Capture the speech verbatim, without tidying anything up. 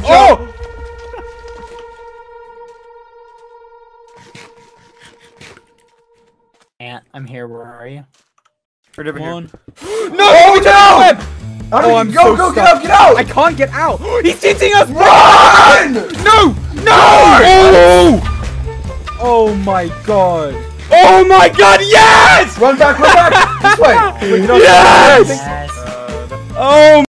Oh! Ant, I'm here. Where are you? Right over here. One. No! Oh, no! web! Oh, I'm go, so go, get stuck. out, get out! I can't get out. He's hitting us. Run! No! No! Oh! Oh my god! Oh my god, yes! Run back, run back! This way! Wait, you know, Yes! Yes. Oh!